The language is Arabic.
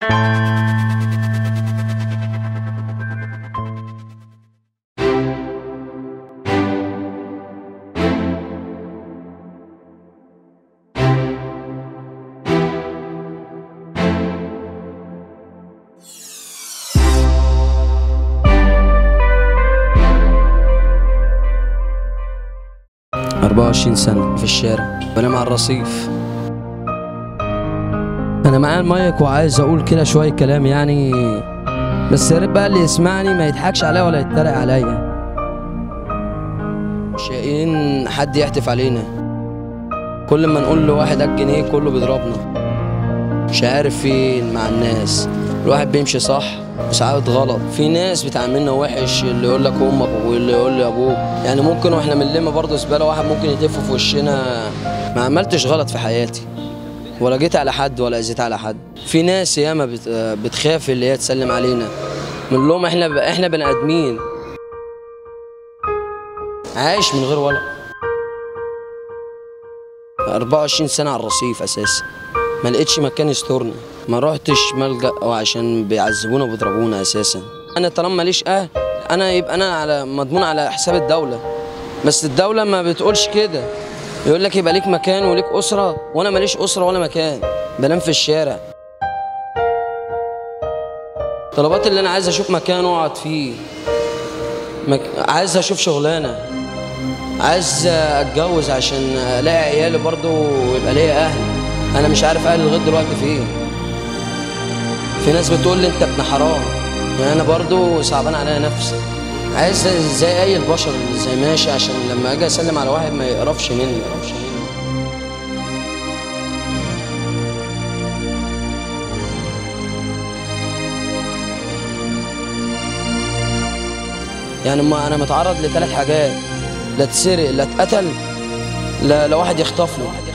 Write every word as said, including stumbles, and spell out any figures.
أربعة وعشرين سنة في الشارع بنام على الرصيف. أنا معايا المايك وعايز أقول كده شوية كلام يعني، بس يا ريت بقى اللي يسمعني ما يضحكش عليا ولا يتريق عليا. مش لاقيين حد يحتف علينا، كل ما نقول لواحد هات جنيه كله بيضربنا. مش عارف فين مع الناس، الواحد بيمشي صح وساعات غلط. في ناس بتعاملنا وحش، اللي يقول لك امك واللي يقول لي ابوك. يعني ممكن واحنا بنلم برضه زباله واحد ممكن يتف في وشنا. ما عملتش غلط في حياتي ولا جيت على حد ولا اذيت على حد. في ناس ياما بت... بتخاف اللي هي تسلم علينا، من لهم احنا ب... احنا بني ادمين. عايش من غير ولد أربعة وعشرين سنة على الرصيف اساسا، ما لقيتش مكان يسترني، ما رحتش ملجأ عشان بيعذبونا وبيضربونا اساسا. انا طالما ماليش اهل انا يبقى انا على مضمون على حساب الدولة، بس الدولة ما بتقولش كده، يقول لك يبقى ليك مكان وليك أسرة، وانا ماليش أسرة ولا مكان، بنام في الشارع. طلبات اللي انا عايز اشوف مكان اقعد فيه، مك... عايز اشوف شغلانة، عايز اتجوز عشان الاقي عيالي برضو ويبقى ليا اهل. انا مش عارف اهلي لغايه دلوقتي فين. في ناس بتقول لي انت ابن حرام، يعني انا برضو صعبان عليا نفسي. عايز زي اي البشر زي ماشي، عشان لما اجي اسلم على واحد ما يقرفش مني. يقرفش مني. يعني ما انا متعرض لثلاث حاجات، لا اتسرق لا اتقتل لا لواحد يخطفني.